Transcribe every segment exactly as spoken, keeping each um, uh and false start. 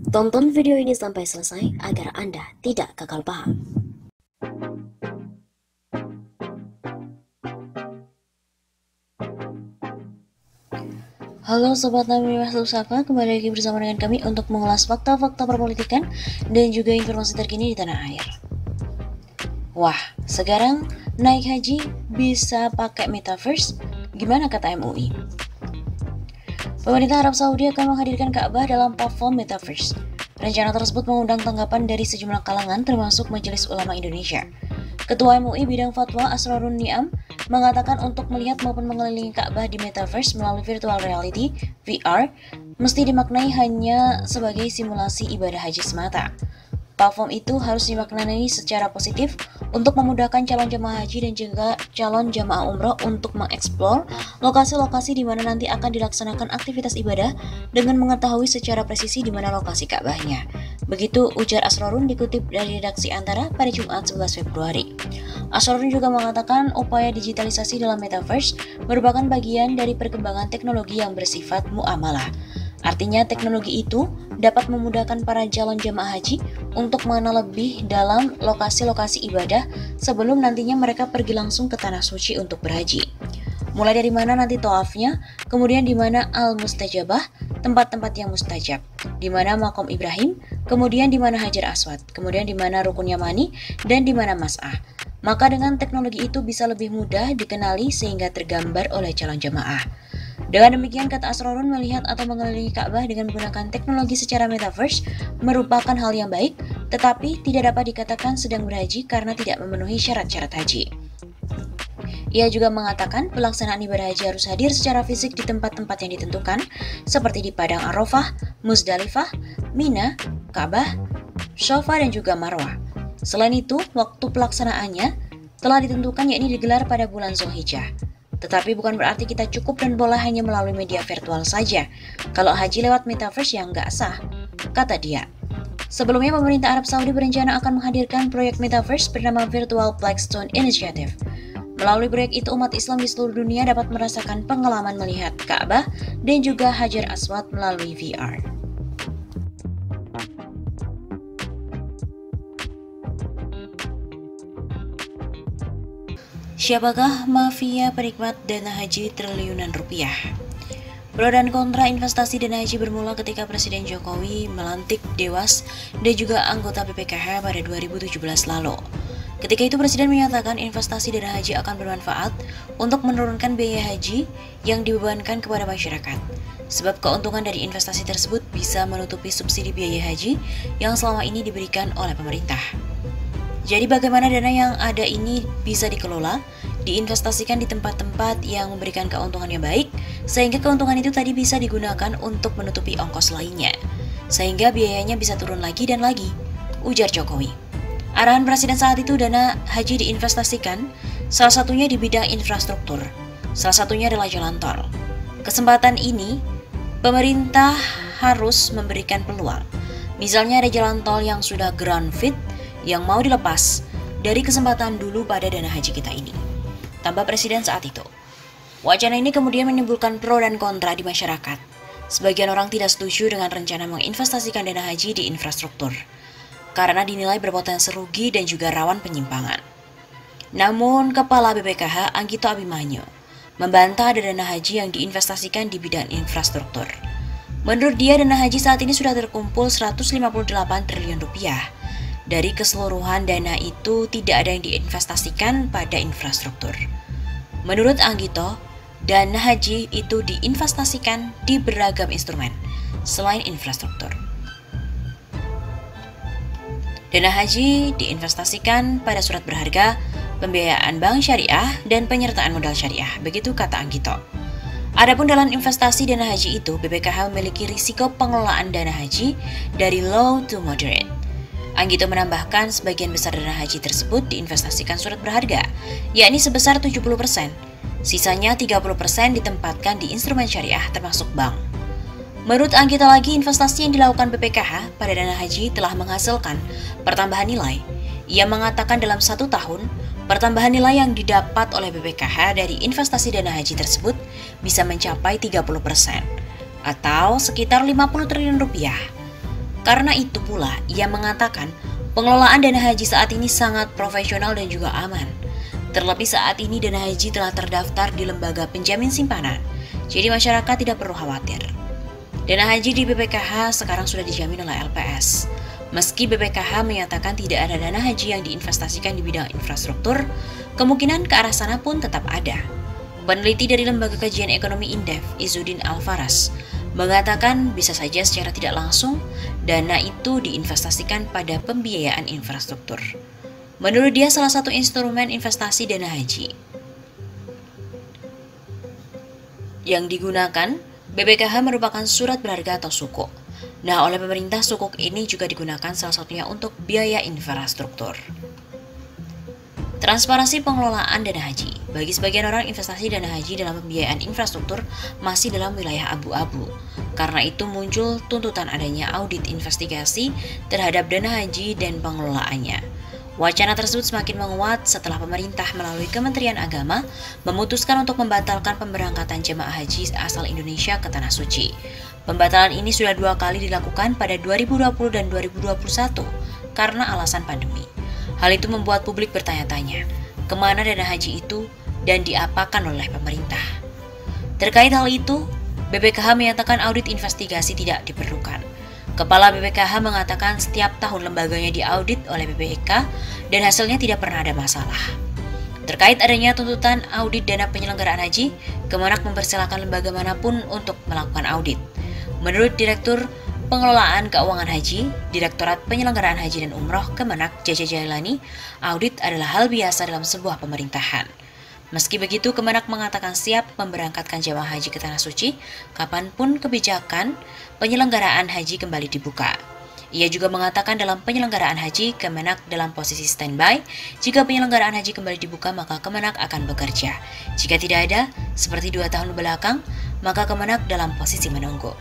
Tonton video ini sampai selesai agar Anda tidak gagal paham. Halo Sobat Nabi Masuk Sapa, kembali lagi bersama dengan kami untuk mengulas fakta-fakta perpolitikan dan juga informasi terkini di tanah air. Wah, sekarang naik haji bisa pakai metaverse, gimana kata M U I? Pemerintah Arab Saudi akan menghadirkan Ka'bah dalam platform metaverse. Rencana tersebut mengundang tanggapan dari sejumlah kalangan termasuk Majelis Ulama Indonesia. Ketua M U I bidang fatwa Asrarun Niam mengatakan untuk melihat maupun mengelilingi Ka'bah di metaverse melalui virtual reality V R mesti dimaknai hanya sebagai simulasi ibadah haji semata. Platform itu harus dimaknai secara positif untuk memudahkan calon jemaah haji dan juga calon jemaah umroh untuk mengeksplor lokasi-lokasi di mana nanti akan dilaksanakan aktivitas ibadah dengan mengetahui secara presisi di mana lokasi Ka'bahnya. Begitu ujar Asrarun dikutip dari redaksi Antara pada Jumat sebelas Februari. Asrarun juga mengatakan upaya digitalisasi dalam metaverse merupakan bagian dari perkembangan teknologi yang bersifat muamalah. Artinya teknologi itu dapat memudahkan para calon jemaah haji untuk mengenal lebih dalam lokasi-lokasi ibadah sebelum nantinya mereka pergi langsung ke tanah suci untuk berhaji. Mulai dari mana nanti tawafnya, kemudian di mana al-mustajabah, tempat-tempat yang mustajab, di mana makom Ibrahim, kemudian di mana Hajar Aswad, kemudian di mana rukun Yamani, dan di mana Mas'ah. Maka dengan teknologi itu bisa lebih mudah dikenali sehingga tergambar oleh calon jemaah. Dengan demikian, kata Asrarun, melihat atau mengelilingi Ka'bah dengan menggunakan teknologi secara metaverse merupakan hal yang baik, tetapi tidak dapat dikatakan sedang berhaji karena tidak memenuhi syarat-syarat haji. Ia juga mengatakan pelaksanaan ibadah haji harus hadir secara fisik di tempat-tempat yang ditentukan, seperti di Padang Arafah, Muzdalifah, Mina, Ka'bah, Shafa, dan juga Marwah. Selain itu, waktu pelaksanaannya telah ditentukan yakni digelar pada bulan Zulhijjah. Tetapi bukan berarti kita cukup dan boleh hanya melalui media virtual saja. Kalau haji lewat metaverse yang nggak sah, kata dia. Sebelumnya, pemerintah Arab Saudi berencana akan menghadirkan proyek metaverse bernama Virtual Blackstone Initiative. Melalui proyek itu, umat Islam di seluruh dunia dapat merasakan pengalaman melihat Ka'bah dan juga Hajar Aswad melalui V R. Siapakah mafia penikmat dana haji triliunan rupiah? Pro dan kontra investasi dana haji bermula ketika Presiden Jokowi melantik Dewas dan juga anggota B P K H pada dua ribu tujuh belas lalu. Ketika itu Presiden menyatakan investasi dana haji akan bermanfaat untuk menurunkan biaya haji yang dibebankan kepada masyarakat. Sebab keuntungan dari investasi tersebut bisa menutupi subsidi biaya haji yang selama ini diberikan oleh pemerintah. Jadi bagaimana dana yang ada ini bisa dikelola, diinvestasikan di tempat-tempat yang memberikan keuntungan yang baik, sehingga keuntungan itu tadi bisa digunakan untuk menutupi ongkos lainnya, sehingga biayanya bisa turun lagi dan lagi, ujar Jokowi. Arahan Presiden saat itu dana haji diinvestasikan, salah satunya di bidang infrastruktur, salah satunya adalah jalan tol. Kesempatan ini, pemerintah harus memberikan peluang. Misalnya ada jalan tol yang sudah ground fit, yang mau dilepas dari kesempatan dulu pada dana haji kita ini, tambah Presiden saat itu. Wacana ini kemudian menimbulkan pro dan kontra di masyarakat. Sebagian orang tidak setuju dengan rencana menginvestasikan dana haji di infrastruktur, karena dinilai berpotensi rugi dan juga rawan penyimpangan. Namun, Kepala B P K H Anggito Abimanyu membantah ada dana haji yang diinvestasikan di bidang infrastruktur. Menurut dia, dana haji saat ini sudah terkumpul seratus lima puluh delapan triliun rupiah. Dari keseluruhan dana itu tidak ada yang diinvestasikan pada infrastruktur. Menurut Anggito, dana haji itu diinvestasikan di beragam instrumen selain infrastruktur. Dana haji diinvestasikan pada surat berharga, pembiayaan bank syariah, dan penyertaan modal syariah, begitu kata Anggito. Adapun dalam investasi dana haji itu, B P K H memiliki risiko pengelolaan dana haji dari low to moderate. Anggito menambahkan sebagian besar dana haji tersebut diinvestasikan surat berharga, yakni sebesar tujuh puluh persen. Sisanya tiga puluh persen ditempatkan di instrumen syariah termasuk bank. Menurut Anggito lagi, investasi yang dilakukan B P K H pada dana haji telah menghasilkan pertambahan nilai. Ia mengatakan dalam satu tahun, pertambahan nilai yang didapat oleh B P K H dari investasi dana haji tersebut bisa mencapai tiga puluh persen, atau sekitar lima puluh triliun rupiah. Karena itu pula, ia mengatakan pengelolaan dana haji saat ini sangat profesional dan juga aman. Terlebih saat ini dana haji telah terdaftar di lembaga penjamin simpanan, jadi masyarakat tidak perlu khawatir. Dana haji di B P K H sekarang sudah dijamin oleh L P S. Meski B P K H menyatakan tidak ada dana haji yang diinvestasikan di bidang infrastruktur, kemungkinan ke arah sana pun tetap ada. Peneliti dari Lembaga Kajian Ekonomi Indef, Izzuddin Alfaras, mengatakan bisa saja secara tidak langsung dana itu diinvestasikan pada pembiayaan infrastruktur. Menurut dia, salah satu instrumen investasi dana haji yang digunakan B P K H merupakan surat berharga atau sukuk. Nah, oleh pemerintah sukuk ini juga digunakan salah satunya untuk biaya infrastruktur. Transparansi pengelolaan dana haji. Bagi sebagian orang, investasi dana haji dalam pembiayaan infrastruktur masih dalam wilayah abu-abu. Karena itu muncul tuntutan adanya audit investigasi terhadap dana haji dan pengelolaannya. Wacana tersebut semakin menguat setelah pemerintah melalui Kementerian Agama memutuskan untuk membatalkan pemberangkatan jemaah haji asal Indonesia ke Tanah Suci. Pembatalan ini sudah dua kali dilakukan pada dua ribu dua puluh dan dua ribu dua puluh satu karena alasan pandemi. Hal itu membuat publik bertanya-tanya, kemana dana haji itu dan diapakan oleh pemerintah? Terkait hal itu, B P K H menyatakan audit investigasi tidak diperlukan. Kepala B P K H mengatakan setiap tahun lembaganya diaudit oleh B P K dan hasilnya tidak pernah ada masalah. Terkait adanya tuntutan audit dana penyelenggaraan haji, Kemenak mempersilahkan lembaga manapun untuk melakukan audit. Menurut Direktur Pengelolaan Keuangan Haji, Direktorat Penyelenggaraan Haji dan Umroh Kemenak J J Jailani, audit adalah hal biasa dalam sebuah pemerintahan. Meski begitu, Kemenak mengatakan siap memberangkatkan jemaah haji ke Tanah Suci kapanpun kebijakan penyelenggaraan haji kembali dibuka. Ia juga mengatakan dalam penyelenggaraan haji, Kemenak dalam posisi standby. Jika penyelenggaraan haji kembali dibuka, maka Kemenak akan bekerja. Jika tidak ada, seperti dua tahun belakang, maka Kemenak dalam posisi menunggu.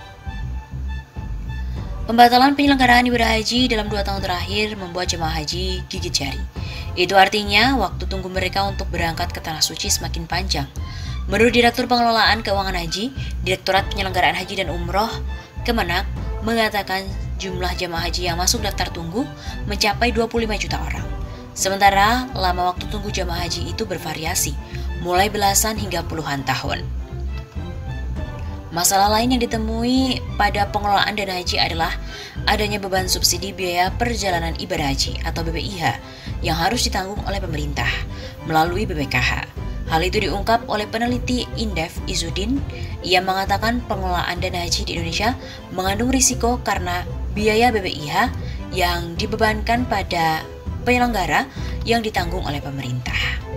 Pembatalan penyelenggaraan ibadah haji dalam dua tahun terakhir membuat jemaah haji gigit jari. Itu artinya waktu tunggu mereka untuk berangkat ke Tanah Suci semakin panjang. Menurut Direktur Pengelolaan Keuangan Haji, Direktorat Penyelenggaraan Haji dan Umroh Kemenak mengatakan jumlah jemaah haji yang masuk daftar tunggu mencapai dua puluh lima juta orang. Sementara lama waktu tunggu jemaah haji itu bervariasi, mulai belasan hingga puluhan tahun. Masalah lain yang ditemui pada pengelolaan dana haji adalah adanya beban subsidi biaya perjalanan ibadah haji atau B P I H yang harus ditanggung oleh pemerintah melalui B P K H. Hal itu diungkap oleh peneliti Indef Izzuddin. Ia mengatakan pengelolaan dana haji di Indonesia mengandung risiko karena biaya B P I H yang dibebankan pada penyelenggara yang ditanggung oleh pemerintah.